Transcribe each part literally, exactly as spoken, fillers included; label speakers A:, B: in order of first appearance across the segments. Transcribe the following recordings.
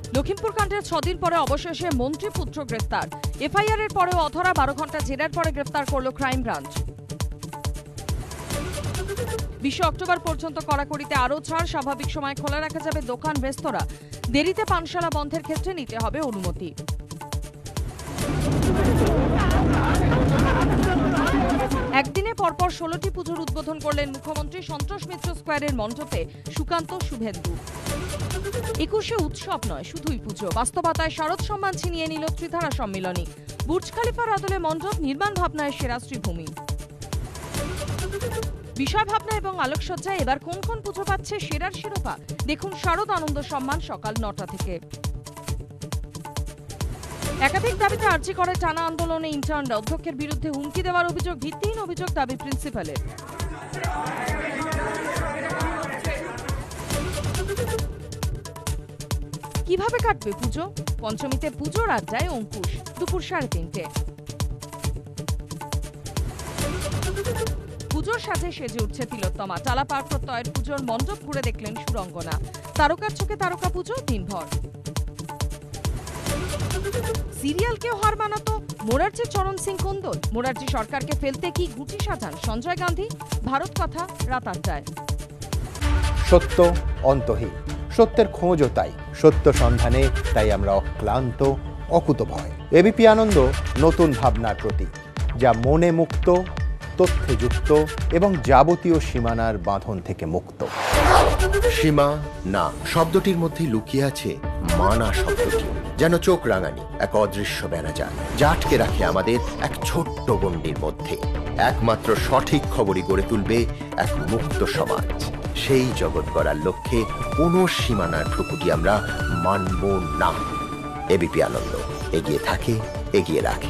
A: লখিমপুর কাণ্ডের ছদিন পরে অবশেষে মন্ত্রী পুত্র গ্রেফতার। এফআইআর এর পরেও অধরা বারো ঘন্টা জেরার পরে গ্রেফতার করল ক্রাইম ব্রাঞ্চ। বিশ অক্টোবর পর্যন্ত কড়াকড়িতে আরও ছাড়, স্বাভাবিক সময় খোলা রাখা যাবে দোকান রেস্তোরাঁ, দেরিতে পানশালা বন্ধের ক্ষেত্রে নিতে হবে অনুমতি। একদিনে পরপর ষোলোটি পুজোর উদ্বোধন করলেন মুখ্যমন্ত্রী। সন্তোষ মিত্র স্কোয়ারের মণ্ডপে সুকান্ত শুভেন্দু। একুশে উৎসব নয়, শুধুই পুজো। বাস্তবতায় শারদ সম্মান ছিনিয়ে নিল ত্রিধারা সম্মিলনী। বুর্জ খালিফার আদলে মণ্ডপ, নির্মাণ ভাবনায় সেরা শ্রীভূমি। বিষয় ভাবনা এবং আলোকসজ্জায় এবার কোন কোন পুজো পাচ্ছে সেরার শিরোপা? দেখুন শারদ আনন্দ সম্মান সকাল নটা থেকে। একাধিক দাবিতে আর্জি করে টানা আন্দোলনে ইন্টার্নরা। অধ্যক্ষের বিরুদ্ধে হুমকি দেওয়ার অভিযোগ ভিত্তিহীন অভিযোগ, দাবি প্রিন্সিপালের। কিভাবে কাটবে পুজো? পঞ্চমীতে পুজোর আড্ডায় অঙ্কুশ, দুপুর সাড়ে তিনটে। পুজোর সাজে সেজে উঠছে তিলোত্তমা। টালা পার্ক প্রত্যয়ের পুজোর মণ্ডপ ঘুরে দেখলেন সুরঙ্গনা। তারকার চোখে তারকা পুজো দিনভর। সিরিয়ালকেও হার মানাতো মোরারজি চরণ সিং কুন্দল। মোরারজি সরকারকে ফেলতে কি গুটি সাজান সঞ্জয় গান্ধী? ভারত কথা রাত আটটায়।
B: সত্য অন্তহীন, সত্যের খোঁজও তাই। সত্য সন্ধানে তাই আমরা অক্লান্ত, অকুতভয়। এবিপি আনন্দ নতুন ভাবনার প্রতীক, যা মনে মুক্ত, তথ্যে যুক্ত এবং যাবতীয় সীমানার বাঁধন থেকে মুক্ত।
C: সীমা না শব্দটির মধ্যে লুকিয়ে আছে মানা শব্দটি, যেন চোখ রাঙানি এক অদৃশ্য বেড়াজাল, যা আটকে রাখে আমাদের এক ছোট্ট গণ্ডির মধ্যে। একমাত্র সঠিক খবরই গড়ে তুলবে এক মুক্ত সমাজ। সেই জগৎ গড়ার লক্ষ্যে কোনো সীমানার ভ্রুকুটি আমরা মানব না। এবিপি আনন্দ এগিয়ে থাকে, এগিয়ে রাখে।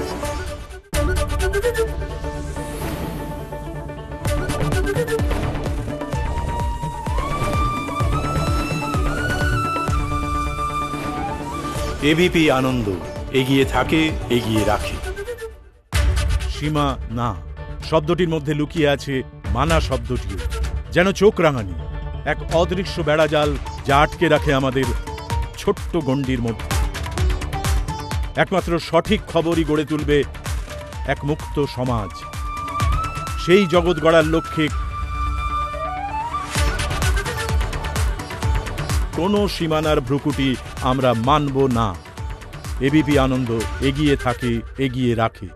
D: এবিপি আনন্দ এগিয়ে থাকে, এগিয়ে রাখে। সীমা না শব্দটির মধ্যে লুকিয়ে আছে মানা শব্দটিও, যেন চোখ রাঙানি এক অদৃশ্য বেড়াজাল, যা আটকে রাখে আমাদের ছোট্ট গণ্ডির মধ্যে। একমাত্র সঠিক খবরই গড়ে তুলবে এক মুক্ত সমাজ। সেই জগৎ গড়ার লক্ষ্যে কোনো সীমানার ভ্রুকুটি আমরা মানব না। এবিপি আনন্দ এগিয়ে থাকে, এগিয়ে রাখে।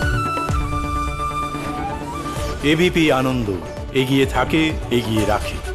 D: এবিপি আনন্দ এগিয়ে থাকে, এগিয়ে রাখে।